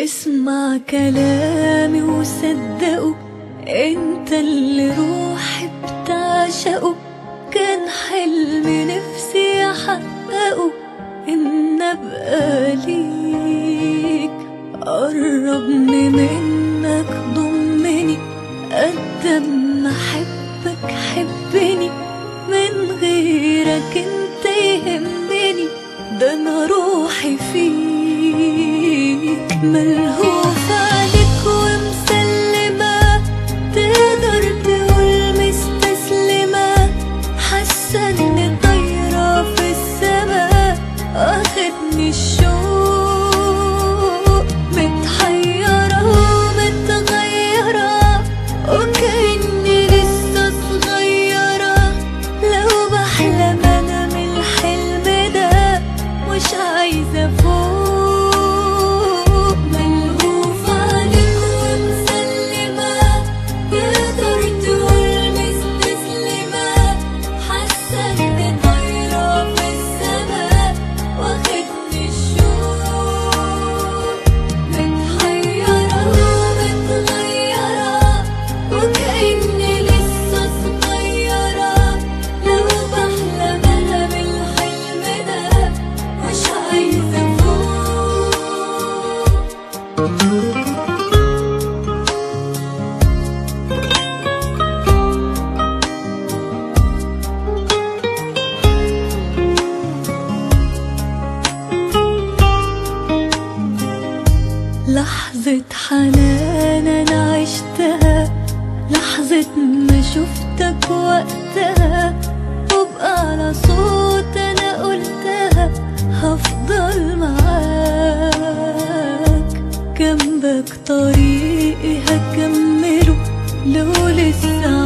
اسمع كلامي وصدقه، انت اللي روحي بتعشقه. كان حلم نفسي احققه ان ابقى ليك. قربني منك ضمني، قد ما احبك حبني. من غيرك انت يهمني، ده انا روحي فيك. ملهوفة عليك ومسلمة، تقدر تقول مستسلمة. حاسة اني طايرة في السما، واخدني الشوق. متحيرة ومتغيرة، وكأني لسه صغيرة. لو بحلم انا من الحلم ده، مش عايزة فوق. ملهوفة عليك ومسلمة، تقدر تقول مستسلمة. حاسة اني طايرة في السما، واخدني الشوق. متحيرة ومتغيرة، وكأني لسه صغيرة. لو بحلم انا بالحلم ده، مش عايزة فوق. لحظة حنان أنا عشتها، لحظة ما شفتك وقتها. وبقى على صوت أنا قلتها، هفضل معاك. جنبك طريقي هكمله، لو لسه